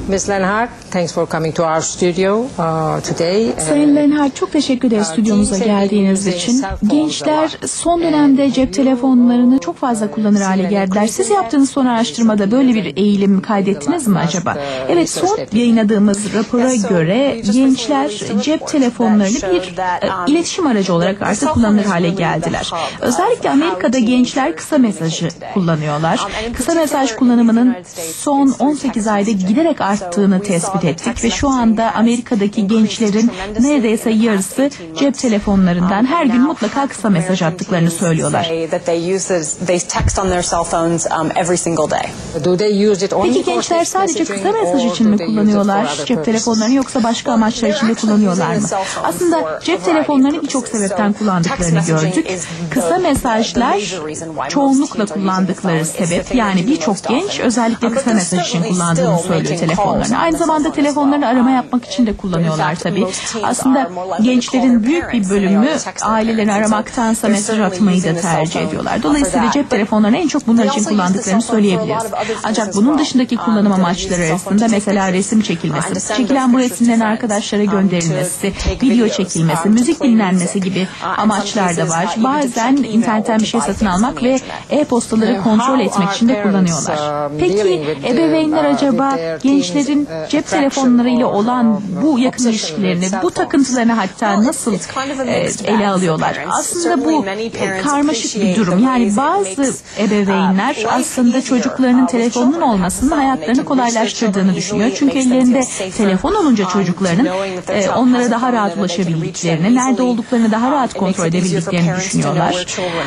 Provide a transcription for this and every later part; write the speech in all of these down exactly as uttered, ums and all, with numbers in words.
Miz Lenhart, thanks for coming to our studio uh, today. Sayın Lenhart, çok teşekkür ederiz stüdyomuza geldiğiniz için. Gençler son dönemde cep telefonlarını çok fazla kullanır hale geldiler. Siz yaptığınız son araştırmada böyle bir eğilim kaydettiniz mi acaba? Evet, son yayınladığımız rapora göre gençler cep telefonlarını bir e, iletişim aracı olarak artık kullanır hale geldiler. Özellikle Amerika'da gençler kısa mesajı kullanıyorlar. Kısa mesaj kullanımının son on sekiz ayda giderek arttığını tespit ettik ve şu anda Amerika'daki gençlerin neredeyse yarısı cep telefonlarından her gün mutlaka kısa mesaj attıklarını söylüyorlar. Peki gençler sadece kısa mesaj için mi kullanıyorlar cep telefonlarını, yoksa başka amaçlar için de kullanıyorlar mı? Aslında cep telefonlarını birçok sebepten kullandıklarını gördük. Kısa mesajlar çoğunlukla kullandıkları sebep, yani birçok genç özellikle kısa mesaj için kullandığını söylüyor telefonlarını. Aynı zamanda telefonlarını arama yapmak için de kullanıyorlar tabii. Aslında gençlerin büyük bir bölümü ailelerini aramaktansa mesaj atmayı da tercih ediyorlar. Dolayısıyla cep telefonlarını en çok bunlar için kullandıklarını söyleyebiliriz. Ancak bunun dışındaki kullanım amaçları arasında mesela resim çekilmesi, çekilen bu resimlerin arkadaşlara gönderilmesi, video çekilmesi, müzik dinlenmesi gibi amaçlar da var. Bazen internetten bir şey satın almak ve e-postaları kontrol etmek için de kullanıyorlar. Peki ebeveynler acaba gençlerin cep telefonlarıyla olan bu yakın ilişkilerini, bu takıntılarını hatta nasıl e, ele alıyorlar? Aslında bu e, karmaşık bir durum. Yani bazı ebeveynler aslında çocuklarının telefonunun olmasının hayatlarını kolaylaştırdığını düşünüyor. Çünkü ellerinde telefon olunca çocuklarının e, onlara daha rahat ulaşabildiklerini, nerede olduklarını daha rahat kontrol edebildiklerini düşünüyorlar.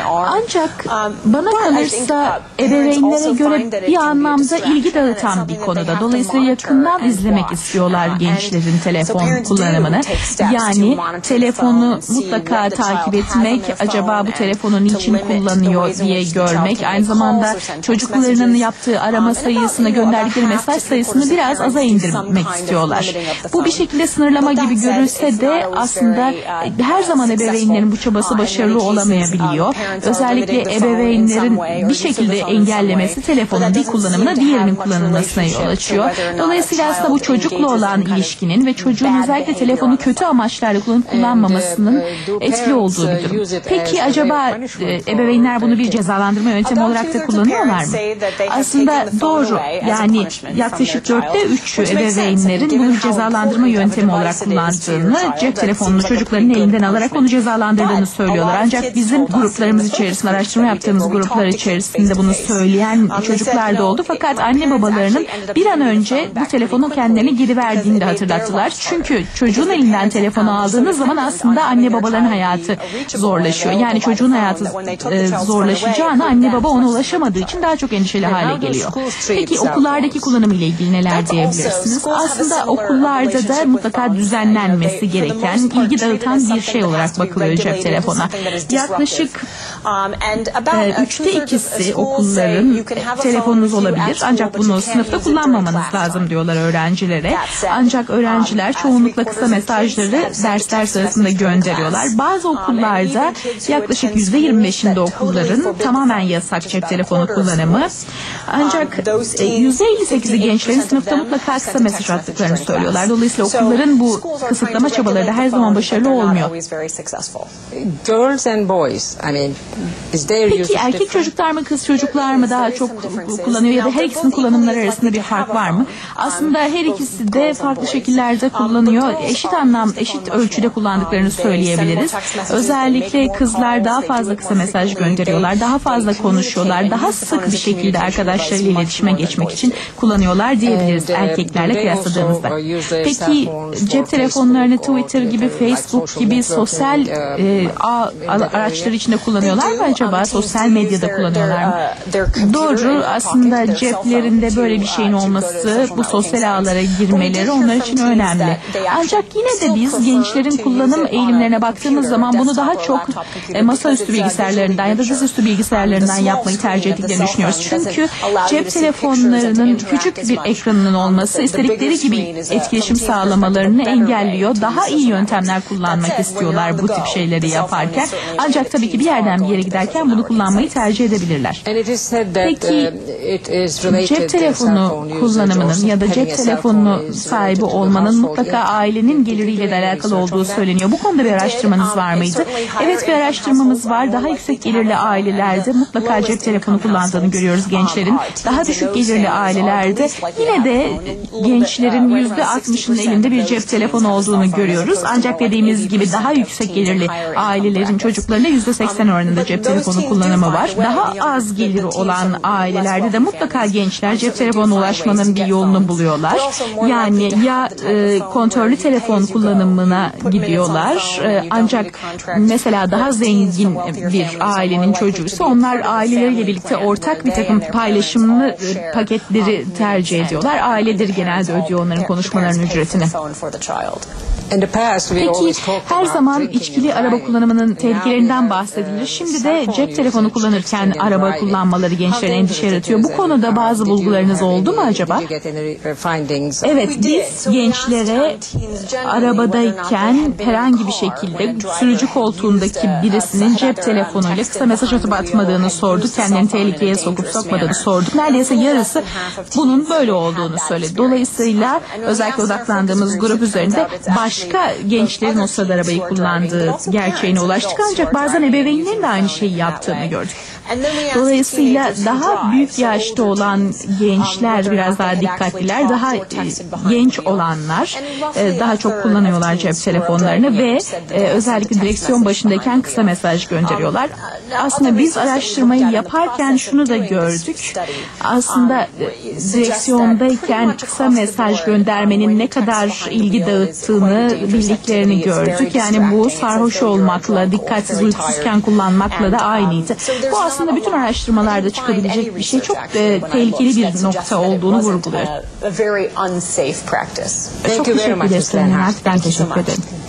Ancak bana kalırsa ebeveynlere göre bir anlamda ilgi dağıtan bir konuda. Dolayısıyla yakından izlemek istiyorlar gençlerin telefon kullanımını. Yani telefonu mutlaka takip etmek, acaba bu telefonu niçin kullanıyor diye görmek, aynı zamanda çocuklarının yaptığı arama sayısını, gönderdikleri mesaj sayısını biraz aza indirmek istiyorlar. Bu bir şekilde sınırlama gibi görülse de aslında her zaman ebeveynlerin bu çabası başarılı olamayabiliyor. Özellikle ebeveynlerin bir şekilde engellemesi telefonun bir kullanımına diğerinin kullanılmasına yol açıyor. Dolayısıyla aslında bu çocukla olan ilişkinin ve çocuğun özellikle telefonu kötü amaçlarla kullanıp kullanmamasının etkili olduğu bir durum. Peki acaba e, ebeveynler bunu bir cezalandırma yöntemi olarak da kullanıyorlar mı? Aslında doğru. Yani yaklaşık dörtte üçü ebeveynlerin bunu bir cezalandırma yöntemi olarak kullandığını, cep telefonunu çocukların elinden alarak onu cezalandırdığını söylüyorlar. Ancak bizim gruplarımız içerisinde, araştırma yaptığımız gruplar içerisinde bunu söyleyen çocuklar da oldu. Fakat anne babalarının bir an önce bu telefonu kendilerine geri verdiğini de hatırlattılar. Çünkü çocuğun elinden telefonu aldığınız zaman aslında anne babaların hayatı zorlaşıyor. Yani çocuğun hayatı e, zorlaşacağına anne baba ona ulaşamadığı için daha çok endişeli hale geliyor. Peki okullardaki kullanımı ile ilgili neler diyebilirsiniz? Aslında okullarda da mutlaka düzenlenmesi gereken, ilgi dağıtan bir şey olarak bakılıyor cep telefona. Yaklaşık e, üçte ikisi okulların telefonunuz olabilir, ancak bunu sınıfta kullanmamanız lazım diyorlar öğrencilere. Ancak öğrenciler çoğunlukla kısa mesajları dersler sırasında gönderiyorlar. Bazı okullarda yaklaşık yüzde yirmi beşinde okulların tamamen yasak cep telefonu kullanımı. Ancak yüzde elli sekizi gençlerin sınıfta mutlaka kısa mesaj attıklarını söylüyorlar. Dolayısıyla okulların bu kısıtlama çabaları da her zaman başarılı olmuyor. Peki erkek çocuklar mı, kız çocuklar mı daha çok kullanıyor ya da her ikisinin kullanımları arasında bir fark var mı? Aslında her ikisi de farklı şekillerde kullanıyor. Eşit anlam, eşit ölçüde kullandıklarını söyleyebiliriz. Özellikle kızlar daha fazla kısa mesaj gönderiyorlar, daha fazla konuşuyorlar, daha sık bir şekilde arkadaşlarıyla iletişime geçmek için kullanıyorlar diyebiliriz erkeklerle kıyasladığımızda. Peki cep telefonlarını Twitter gibi, Facebook gibi sosyal e, ağ araçları içinde kullanıyorlar mı acaba? Sosyal medyada kullanıyorlar mı? Doğru. Aslında ceplerinde böyle bir şeyin olması, bu sosyal ağlara girmeleri onlar için önemli. Ancak yine de biz gençlerin kullanım eğilimlerine baktığımız zaman bunu daha çok e, masaüstü bilgisayarlarından ya da dizüstü bilgisayarlarından yapmayı tercih ettiklerini düşünüyoruz. Çünkü cep telefonlarının küçük bir ekranının olması istedikleri gibi etkileşim sağlamalarını engelliyor. Daha iyi yöntemler kullanmak istiyorlar bu tip şeyleri yaparken. Ancak tabii ki bir yerden bir yere giderken bunu kullanmayı tercih edebilirler. Peki cep telefonu kullanımının ya da cep telefonu sahibi olmanın mutlaka ailenin geliriyle de alakalı olduğu söyleniyor. Bu konuda bir araştırmanız var mıydı? Evet, bir araştırmamız var. Daha yüksek gelirli ailelerde mutlaka cep telefonu kullandığını görüyoruz gençlerin. Daha düşük gelirli ailelerde yine de gençlerin yüzde altmışının elinde bir cep telefonu olduğunu görüyoruz. Ancak dediğimiz gibi daha yüksek gelirli ailelerin çocuklarında yüzde seksen oranında cep telefonu kullanımı var. Daha az geliri olan ailelerde de mutlaka gençler cep telefonuna ulaşmanın bir yolunu buluyorlar. Yani ya e, kontörlü telefon kullanımına gidiyorlar. E, ancak mesela daha zengin bir ailenin çocuğuysa onlar aileleriyle birlikte ortak bir takım paylaşımlı e, paketleri tercih ediyorlar. Ailedir genelde ödüyor onların konuşmalarının ücretini. Peki her zaman içkili araba kullanımının tehlikelerinden bahsedilir. Şimdi de cep telefonu kullanırken araba kullanmaları gençlere endişe yaratıyor. Bu konuda bazı bulgularınız oldu mu acaba? Evet, biz gençlere arabadayken herhangi bir şekilde sürücü koltuğundaki birisinin cep telefonuyla kısa mesaj atıp atmadığını sorduk. Kendilerini tehlikeye sokup sokmadığını sorduk. Neredeyse yarısı bunun böyle olduğunu söyledi. Dolayısıyla özellikle odaklandığımız grup üzerinde baş başka gençlerin o sırada arabayı kullandığı gerçeğine ulaştık. Ancak bazen ebeveynlerin de aynı şeyi yaptığını gördük. Dolayısıyla daha büyük yaşta olan gençler biraz daha dikkatliler, daha genç olanlar daha çok kullanıyorlar cep telefonlarını ve özellikle direksiyon başındayken kısa mesaj gönderiyorlar. Aslında biz araştırmayı yaparken şunu da gördük. Aslında direksiyondayken kısa mesaj göndermenin ne kadar ilgi dağıttığını bildiklerini gördük. Yani bu sarhoş olmakla, dikkatsiz uykusuzken kullanmakla da aynıydı. Bu aslında bütün araştırmalarda çıkabilecek bir şey. Çok e, tehlikeli bir nokta olduğunu vurguluyor. Çok teşekkür ederim. Ben teşekkür ederim.